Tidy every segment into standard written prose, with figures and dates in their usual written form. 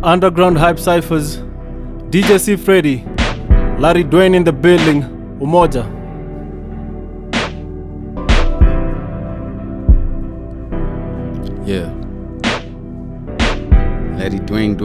Underground Hype Cyphers, DJ C Freddy, Larry Dwayne in the building, Umoja. Yeah. Larry Dwayne,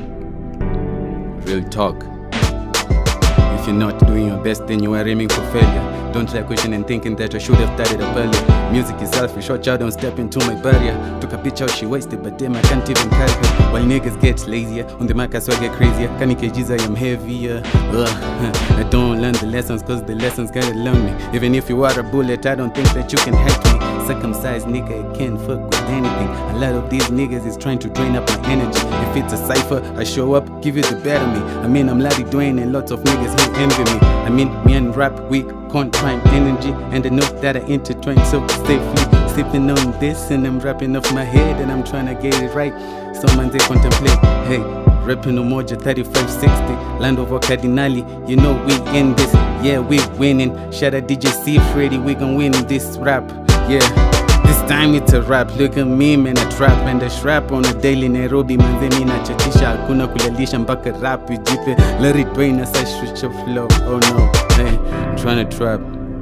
real talk. If you're not doing your best, then you are aiming for failure. Don't try questioning thinking that I should have started up earlier. Music is selfish, watch out, don't step into my barrier. Took a bitch out, she wasted, but damn, I can't even carry her. While niggas get lazier, on the mic I swear I get crazier. Kani kgs I am heavier. I don't learn the lessons, cause the lessons gotta learn me. Even if you are a bullet, I don't think that you can hack me. Circumcised nigga, I can't fuck with anything. A lot of these niggas is trying to drain up my energy. If it's a cypher, I show up, give you the better me. I mean, I'm Larry Dwayne and lots of niggas here envy me. I mean, me and rap, we can't find energy. And I know that I intertwine so safely. Sipping on this and I'm rapping off my head and I'm trying to get it right. Someone they contemplate, hey, rapping Umoja 3560, land of Cardinali, you know we in this, yeah, we winning. Shout out DJ C Freddy, we gon' win this rap, yeah. This time it's a rap, look at me man, I trap and I strap on a daily Nairobi. Manze mina chachisha, hakuna kulalisha mpaka rap ijipe. Larry Dwayne as I switch up flow, oh no, hey, I'm tryna trap.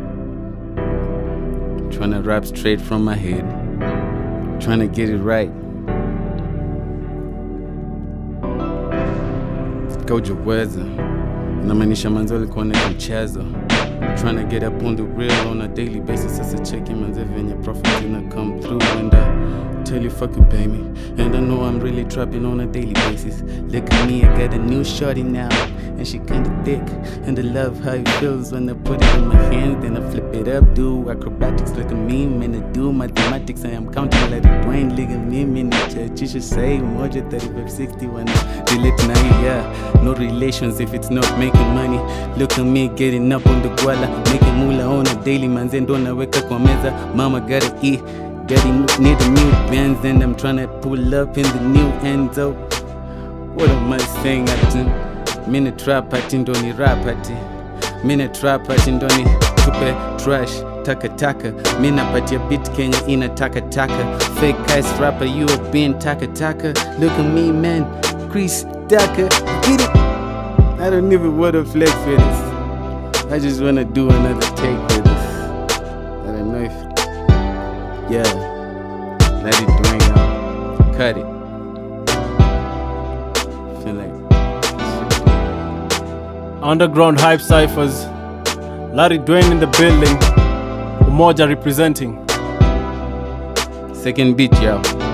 Tryna rap straight from my head, tryna get it right. Gojo Weza, inamaanisha manze walikuwa na mchezo. Tryna get up on the real on a daily basis. As a check in manze venye profit gonna come through. And I tell you fuck you pay me. And I know I'm really trapping on a daily basis. Look at me, I got a new shorty now, and she kinda thick. And I love how it feels when I put it in my hand. Then I flip it up, do acrobatics like a meme. And I do mathematics, I am counting like a Dwayne. Look at me, man, you should say Umoja 3560 when I delete now, yeah. No relations if it's not making money. Look at me getting up on the guala, making moolah on a daily. Manze ndo naweka kwa meza, mama gotta eat. Daddy need a new Benz and I'm tryna pull up in the new Enzo. What am I saying? Mina trap ati ndo ni rap ati. Mina trap ati ndo ni tupe trash taka taka. Mina patia beat Kenya ina taka taka. Fake ass rapper, you have been taka taka. Look at me man, Chris Daka, get it. I don't even wanna flex with this. I just wanna do another take with this. I don't know if, yeah, let it Dwayne out, cut it. Feel like Underground Hype Cyphers, Larry Dwayne in the building, Umoja representing. second beat, y'all.